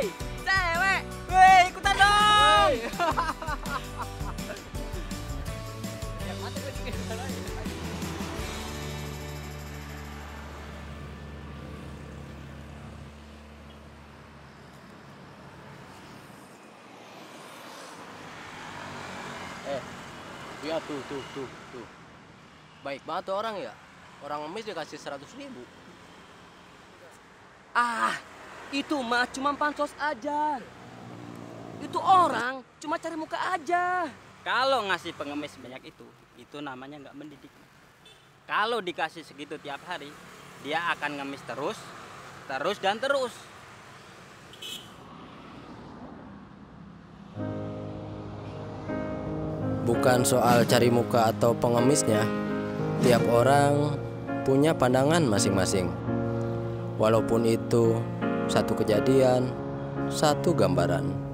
Woi, cewek. Woi, ikutan dong. Yang mati gue juga lagi. Ya tuh. Baik banget tuh orang ya. Orang ngemis dikasih 100.000. Ah, itu mah cuma pansos aja. Itu orang cuma cari muka aja. Kalau ngasih pengemis sebanyak itu namanya nggak mendidik. Kalau dikasih segitu tiap hari, dia akan ngemis terus dan terus. Bukan soal cari muka atau pengemisnya. Tiap orang punya pandangan masing-masing. Walaupun itu satu kejadian, satu gambaran.